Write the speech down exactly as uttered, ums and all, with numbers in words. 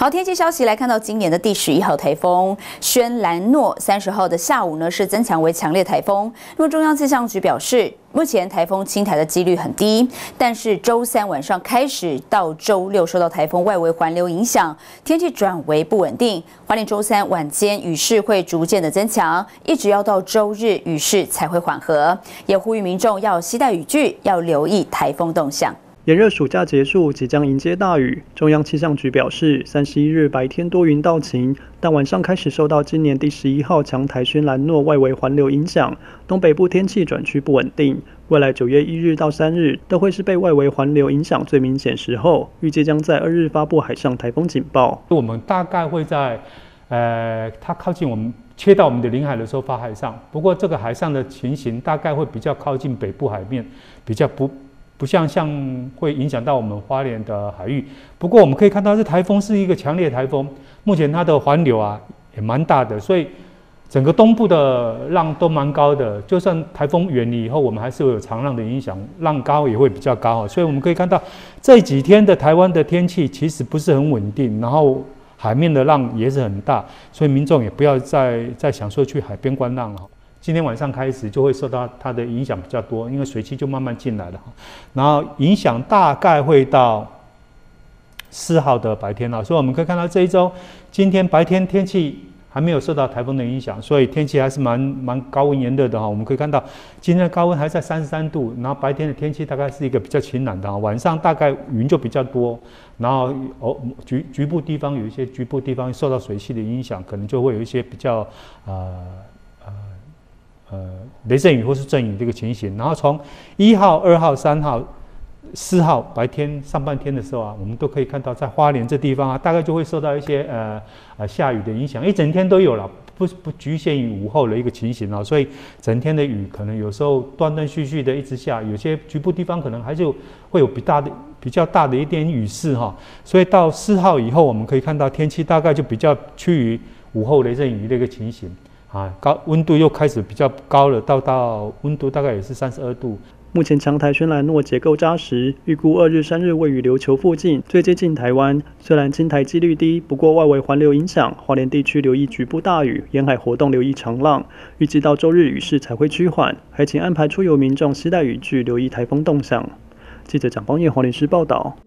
好，天气消息来看到今年的第十一号台风轩岚诺，三十号的下午呢是增强为强烈台风。那么中央气象局表示，目前台风侵台的几率很低，但是周三晚上开始到周六受到台风外围环流影响，天气转为不稳定。花莲周三晚间雨势会逐渐的增强，一直要到周日雨势才会缓和。也呼吁民众要携带雨具，要留意台风动向。 炎热暑假结束，即将迎接大雨。中央气象局表示，三十一日白天多云到晴，但晚上开始受到今年第十一号强台轩岚诺外围环流影响，东北部天气转趋不稳定。未来九月一日到三日都会是被外围环流影响最明显时候，预计将在二日发布海上台风警报。 我们大概会在，呃，它靠近我们切到我们的领海的时候发海上。不过这个海上的情形大概会比较靠近北部海面，比较不。 不像像会影响到我们花莲的海域，不过我们可以看到，这台风是一个强烈台风，目前它的环流啊也蛮大的，所以整个东部的浪都蛮高的。就算台风远离以后，我们还是会有长浪的影响，浪高也会比较高。所以我们可以看到这几天的台湾的天气其实不是很稳定，然后海面的浪也是很大，所以民众也不要再再想说去海边观浪了。 今天晚上开始就会受到它的影响比较多，因为水汽就慢慢进来了，然后影响大概会到四号的白天了，所以我们可以看到这一周今天白天天气还没有受到台风的影响，所以天气还是蛮蛮高温炎热的哈。我们可以看到今天的高温还在三十三度，然后白天的天气大概是一个比较晴朗的哈，晚上大概云就比较多，然后哦局局部地方有一些局部地方受到水汽的影响，可能就会有一些比较呃。 呃，雷阵雨或是阵雨这个情形，然后从一号、二号、三号、四号白天上半天的时候啊，我们都可以看到，在花莲这地方啊，大概就会受到一些呃呃下雨的影响，一整天都有了，不不局限于午后的一个情形啊，所以整天的雨可能有时候断断续续的一直下，有些局部地方可能还是会有比大的比较大的一点雨势哈，所以到四号以后，我们可以看到天气大概就比较趋于午后雷阵雨的一个情形。 啊，高温度又开始比较高了，到到温度大概也是三十二度。 目前强台轩岚诺结构扎实，预估二日、三日位于琉球附近，最接近台湾。虽然侵台几率低，不过外围环流影响，花莲地区留意局部大雨，沿海活动留意长浪。预计到周日雨势才会趋缓，还请安排出游民众携带雨具，留意台风动向。记者蒋邦彦花莲市报道。